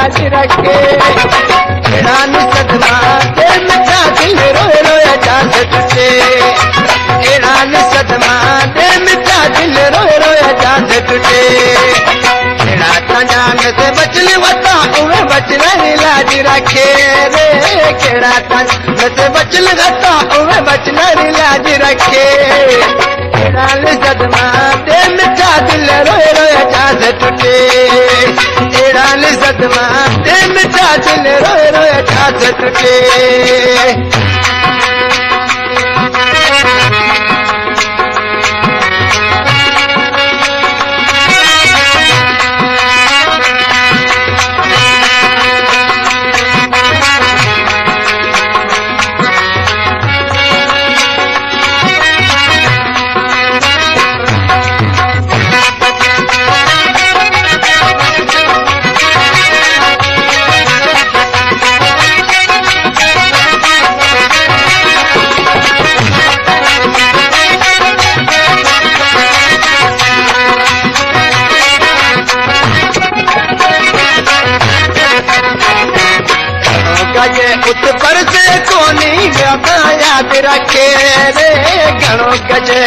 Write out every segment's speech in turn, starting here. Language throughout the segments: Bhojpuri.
लाज रखे एड़ान सदमा दे मिठा दिल रोए रोए जात टूटे एड़ान सदमा दे मिठा दिल रोए रोए जात टूटे एड़ा तंजान से बचन वता उहे बचना लाज रखे रे केड़ा तंजान से बचन वता उहे बचना लाज रखे एड़ान सदमा दे मिठा दिल रोए रोए जात टूटे एड़ान सदमा दे मिठा दिल रोए रोए जात टूटे उत पर से कोनी गाता याद रखे रे घणो गजे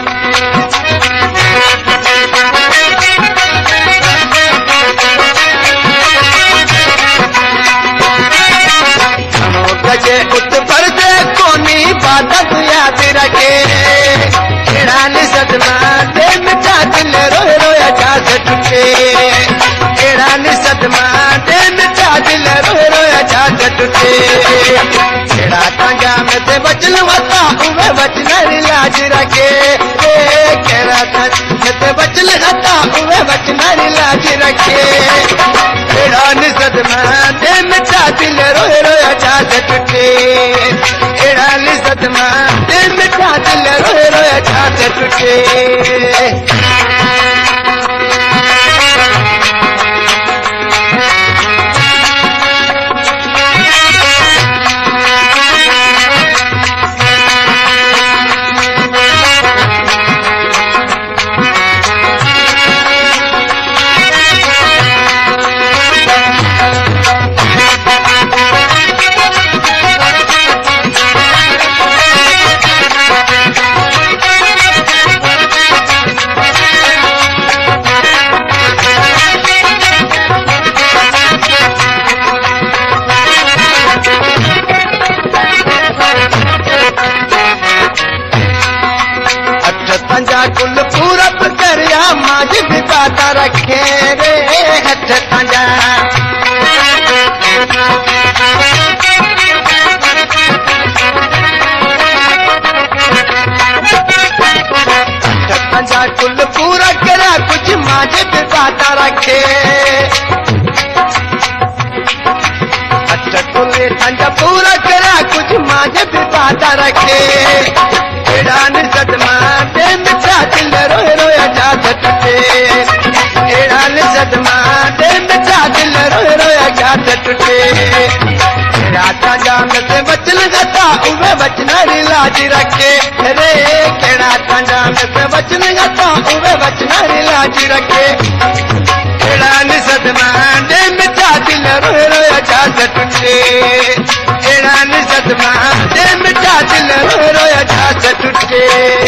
घणो गजे उत पर से कोनी बात याद रखे एड़ान सदमा दे मिठा दिल रोए रोए जात टूटे एड़ान सदमा दे मिठा दिल रोए रोए जात टूटे एड़ा तंजान से बचन वता उहे बचना लाज रखे केड़ा तंजान से बचन वता उहे बचना लाज रखे एड़ान सदमा दे मिठा दिल रोए रोए जात टूटे एड़ान सदमा दे मिठा दिल रोए रोए जात टूटे कुल पूरब करिया माज भी बाता रखे रे हथ तंजा तंजा कुल पूरा करा कुछ माज भी बाता रखे कुल तंजा पूरा करा कुछ माज भी बाता रखे एड़ान सदमा दे मिठा दिल रोए रोए जात टूटे एड़ान सदमा दे मिठा दिल रोए रोए जात टूटे एड़ा तंजान से बचन गता उहे बचना लाज रखे रे केड़ा तंजान से बचन गता उहे बचना लाज रखे एड़ान सदमा दे मिठा दिल रोए रोए जात टूटे एड़ान सदमा दे मिठा दिल रोए रोए जात टूटे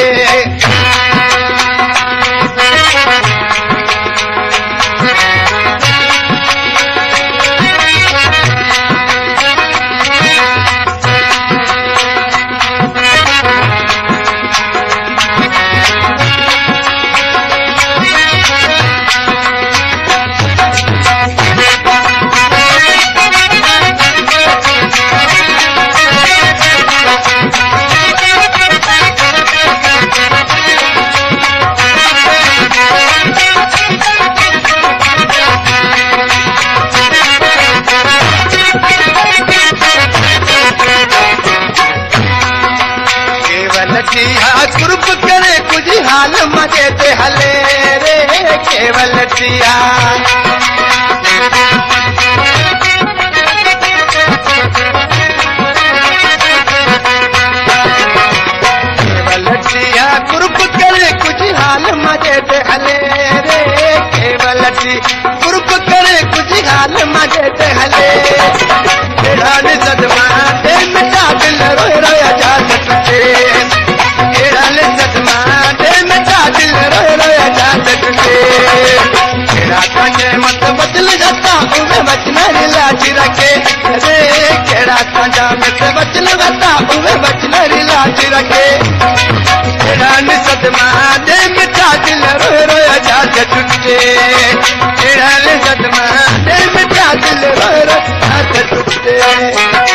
कुर्ब करे कुछ हाल मजे ते हले रे केवल टिया केवल टिया कुर्ब करे कुछ हाल मजे ते हले रे केवल टी कुर्ब करे कुछ हाल मजे मजे ते हले एड़ा ने सदमा दे मिटा दिल रोए रोया जात टूटे एड़ा ने सदमा दे मिटा दिल रोए रोया जात टूटे एड़ा कांजे मत बदल जाता उवे बचना लाज रखे अरे केड़ा कांजा मत बचल जाता उवे बचना लाज रखे एड़ा ने सदमा दे मिटा दिल रोए रोया जात टूटे एड़ा ने सदमा दे मिटा दिल रोए रोया जात टूटे